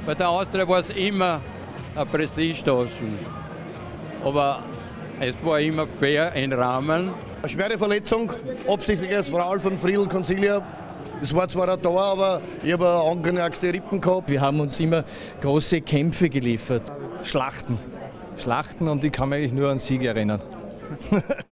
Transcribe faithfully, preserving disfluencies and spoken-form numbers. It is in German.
Bei der Austria war es immer ein Prestige. Aber es war immer fair, ein Rahmen. Eine schwere Verletzung, absichtliches Foul von Friedl Consilia. Es war zwar ein Tor, aber ich habe angenackte Rippen gehabt. Wir haben uns immer große Kämpfe geliefert. Schlachten. Schlachten und ich kann mich eigentlich nur an Sieg erinnern.